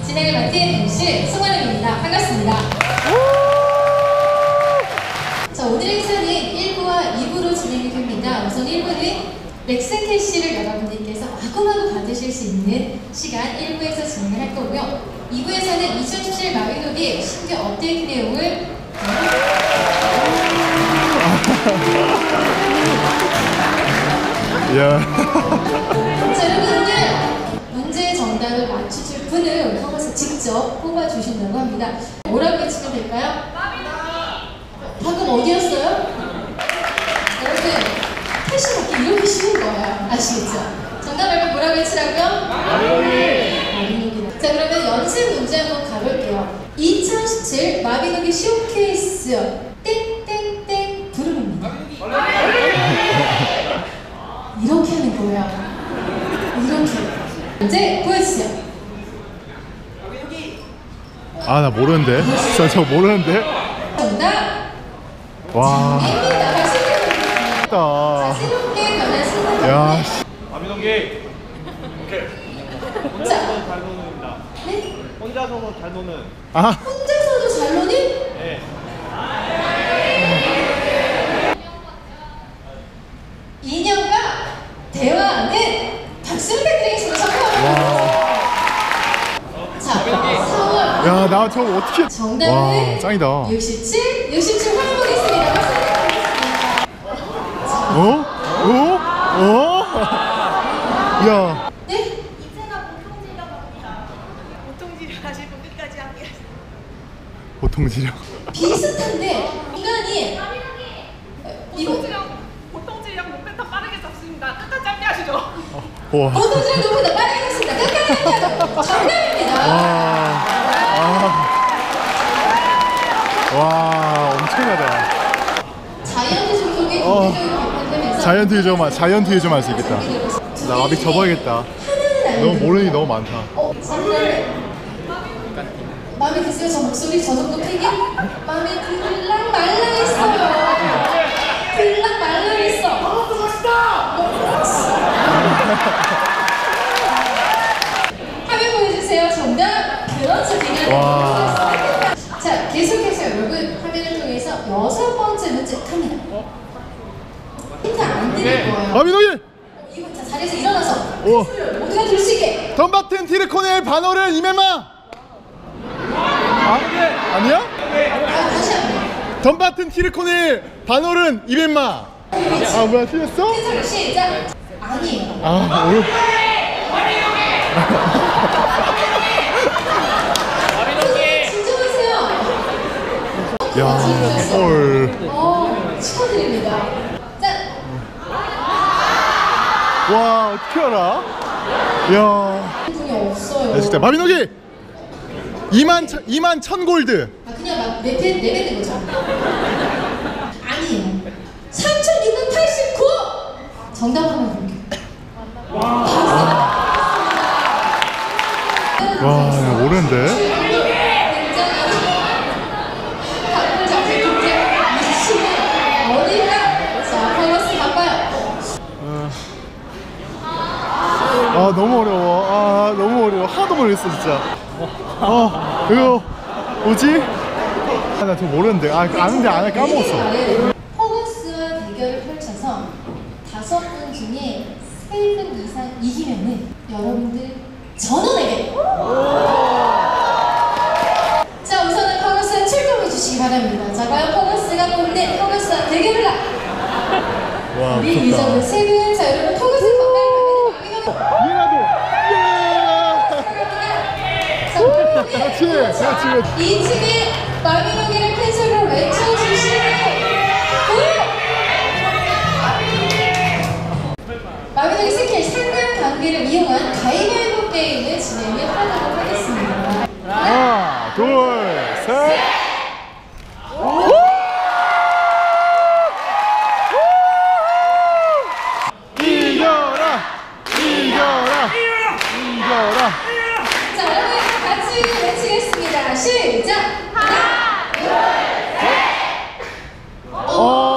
진행을 맡은 MC 송하림입니다. 반갑습니다. 자, 오늘의 행사는 1부와 2부로 진행이 됩니다. 우선 1부는 렉스캐시를 여러분들께서 마구마구 받으실 수 있는 시간 1부에서 진행을 할 거고요. 2부에서는 2017 마비노기 신규 업데이트 내용을 자, 여러분들 문제 정답을 맞추실 분을 허가서 직접 뽑아주신다고 합니다. 뭐라고 외치면 될까요? 방금 어디였어요? 여러분, 패시 받기 이렇게 쉬운 거예요. 아시겠죠? 정답 알면 뭐라고 외치라고요? 마비노기. 자, 그러면 연습 문제 한번 가볼게요. 2017 마비노기 쇼케이스 땡땡땡 부르입니다. 이렇게 하는 거예요. 이렇게. 문제 보여주세요. 아, 나 모르는데. 저 모르는데. 정답. 와. 입니다. 박수 드립니다. 자, 새롭게 변한 순간. 야. 마비노기. 오케이. 혼자서도 잘 노는입니다. 네? 혼자서도 잘 노는. 아. 혼자서도 잘 노니? 네. 인형과 대화하는 박수 부탁드리겠습니다. 정답. 자, 4월. 야, 나 저거 어떻게. 정답은 와, 짱이다. 67 확인보겠습니다. 박수 부탁드리겠습니다. 어? 야. 네? 이제가 보통지라고 합니다. 보통지를 하시고 끝까지 함께 하세요. 보통지력. 비슷한데 인간이 이거 보통지랑 목표타 빠르게 잡습니다. 끝까지 함께 하시죠. 와. 보통지랑 누구보다 빠르게 했습니다. 끝까지 합니다. 정답입니다. 와, 엄청나다. 자이언트 종족의 공개적인 개판되면서 자이언트 유저만 할 수 있겠다. 나 마비 접어야겠다. 너무 모르는 게 너무 많다. 마음에 드세요? 저 목소리 저 정도 팩이? 마음에 들랑 말랑했어요. 들랑 말랑했어. 화면 보여주세요. 정답. 그렇죠. 비밀. 자, 계속해서 여러분 화면을 통해서 6번째 문제 갑니다. 힌트 안 드릴 거예요. 마비노기. 이거 자, 자리에서 일어나서 오. 소리를 모두가 들 수 있게. 덤바튼 티르코넬 반어른 이메마. 아니야? 아, 다시 한번. 덤바튼 티르코넬 반어른 이메마. 아, 뭐야, 틀렸어? 괜찮아요. 시작. 아니에요. 아, 오늘. 진정하세요. 야, 헐. 축하드립니다. 짠. 와, 어떻게 알아? 야. 돈이 없어요. 야, 진짜 마비노기. 2만 1000 골드. 아, 그냥 막 내뱉는 거죠. 아니에요. 3,289. 정답 한번 볼게요. 와, 야, 모르는데. 아, 너무 어려워. 아, 너무 어려워. 하나도 모르겠어, 진짜. 이거 뭐지? 아, 나 좀 모르는데. 아, 아는데 안 해. 까먹었어. 허거스와 대결을 펼쳐서 5분 중에 3분 이상 이기면은 여러분들 전원에게. 자, 우선은 허거스 출동해 주시기 바랍니다. 자, 과연 허거스가 뽑는 허거스와 대결을 하. 와, 우리 무섭다. 유저분 3분. 자, 여러분 허거스 가까이 가면 이해라도. 그렇지. 이 층에 마비노기를 큰 소리로 외쳐주시는 마비노기 스킬 상금 관계를 이용한 가위바위보 게임을 진행을 하도록 하겠습니다. 하나, 둘, 셋. 이겨라! 이겨라! 이겨라! 자, 여러분 같이 외치겠습니다. 시작! 하나, 둘, 셋!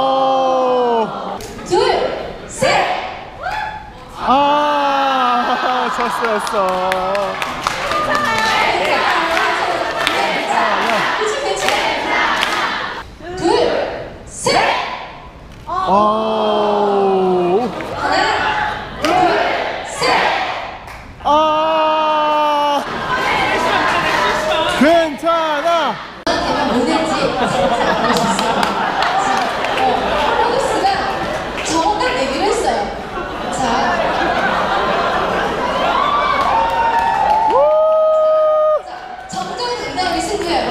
둘, 셋! 아, 졌어. 자, 보너스가 정답 내기로 했어요. 자, 정답이 된 다음에 승부예요.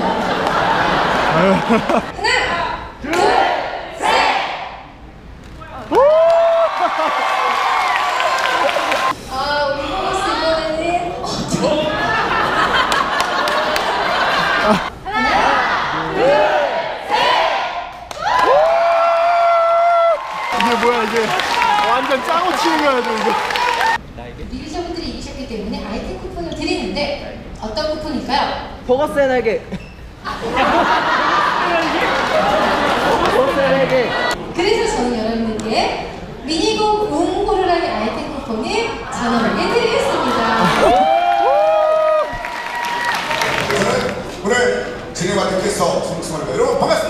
하나, 둘, 셋. 아, 우리 보너스 이번에는 어떻게? 이게 뭐야 이게 완전 짜고 치는 거야 이거. 유저분들이 이기셨기 때문에 아이템 쿠폰을 드리는데 어떤 쿠폰일까요? 버거스의 날개. 버거스의 날개. 그래서 저는 여러분들께 미니고 웅고르라의 아이템 쿠폰을 전원에게 드리겠습니다. 오늘 진행 맡은 게스트 송승환 배우 여러분 반갑습니다.